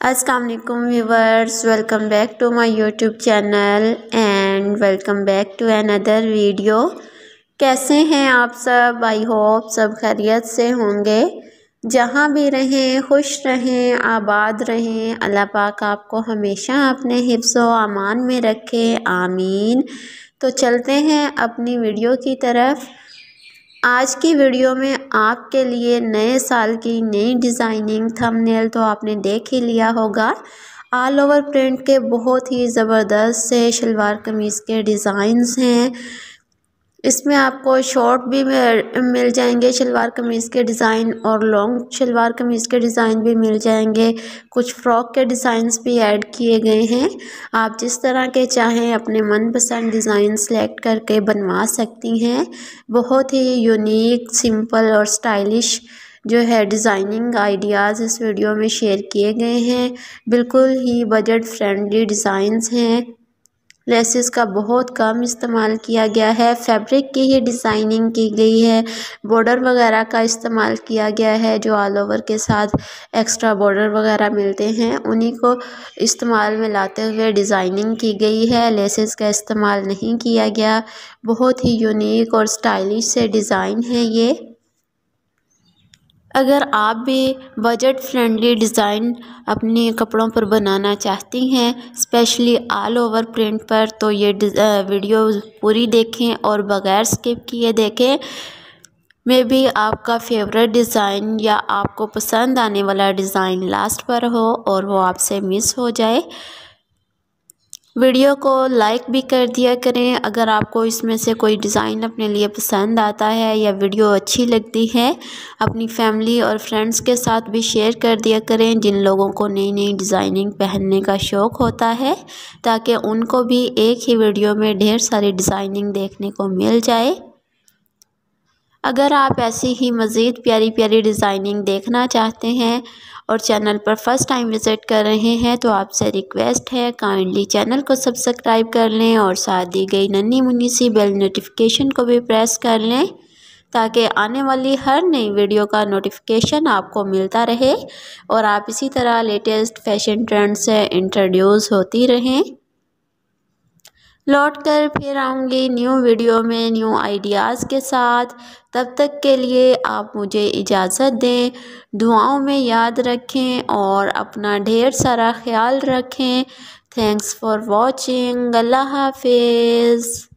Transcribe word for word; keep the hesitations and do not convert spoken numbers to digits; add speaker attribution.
Speaker 1: अस्सलाम वालेकुम viewers, welcome back to my YouTube channel and welcome back to another video. कैसे हैं आप सब? आई होप सब खैरियत से होंगे। जहां भी रहें खुश रहें, आबाद रहें। अल्लाह पाक आपको हमेशा अपने हिफ्ज़ व अमान में रखे, आमीन। तो चलते हैं अपनी वीडियो की तरफ। आज की वीडियो में आपके लिए नए साल की नई डिज़ाइनिंग थंबनेल तो आपने देख ही लिया होगा। ऑल ओवर प्रिंट के बहुत ही ज़बरदस्त से शलवार कमीज़ के डिज़ाइंस हैं। इसमें आपको शॉर्ट भी मिल जाएंगे शलवार कमीज़ के डिज़ाइन और लॉन्ग शलवार कमीज़ के डिज़ाइन भी मिल जाएंगे। कुछ फ्रॉक के डिज़ाइंस भी ऐड किए गए हैं। आप जिस तरह के चाहें अपने मनपसंद डिज़ाइन सेलेक्ट करके बनवा सकती हैं। बहुत ही यूनिक, सिंपल और स्टाइलिश जो है डिज़ाइनिंग आइडियाज़ इस वीडियो में शेयर किए गए हैं। बिल्कुल ही बजट फ्रेंडली डिज़ाइंस हैं। लेसेस का बहुत कम इस्तेमाल किया गया है, फैब्रिक की ही डिज़ाइनिंग की गई है। बॉर्डर वगैरह का इस्तेमाल किया गया है, जो ऑल ओवर के साथ एक्स्ट्रा बॉर्डर वगैरह मिलते हैं उन्हीं को इस्तेमाल में लाते हुए डिज़ाइनिंग की गई है। लेसेस का इस्तेमाल नहीं किया गया। बहुत ही यूनिक और स्टाइलिश से डिज़ाइन है ये। अगर आप भी बजट फ्रेंडली डिज़ाइन अपने कपड़ों पर बनाना चाहती हैं, स्पेशली ऑल ओवर प्रिंट पर, तो ये वीडियो पूरी देखें और बगैर स्किप किए देखें। मे भी आपका फेवरेट डिज़ाइन या आपको पसंद आने वाला डिज़ाइन लास्ट पर हो और वो आपसे मिस हो जाए। वीडियो को लाइक भी कर दिया करें अगर आपको इसमें से कोई डिज़ाइन अपने लिए पसंद आता है या वीडियो अच्छी लगती है। अपनी फैमिली और फ्रेंड्स के साथ भी शेयर कर दिया करें जिन लोगों को नई नई डिज़ाइनिंग पहनने का शौक़ होता है, ताकि उनको भी एक ही वीडियो में ढेर सारी डिज़ाइनिंग देखने को मिल जाए। अगर आप ऐसी ही मज़ीद प्यारी प्यारी डिज़ाइनिंग देखना चाहते हैं और चैनल पर फर्स्ट टाइम विज़िट कर रहे हैं, तो आपसे रिक्वेस्ट है काइंडली चैनल को सब्सक्राइब कर लें और साथ दी गई नन्ही मुन्नी सी बेल नोटिफिकेशन को भी प्रेस कर लें, ताकि आने वाली हर नई वीडियो का नोटिफिकेशन आपको मिलता रहे और आप इसी तरह लेटेस्ट फैशन ट्रेंड से इंट्रोड्यूस होती रहें। लौट कर फिर आऊँगी न्यू वीडियो में न्यू आइडियाज़ के साथ। तब तक के लिए आप मुझे इजाज़त दें। दुआओं में याद रखें और अपना ढेर सारा ख्याल रखें। Thanks for watching. अल्लाह हाफिज़।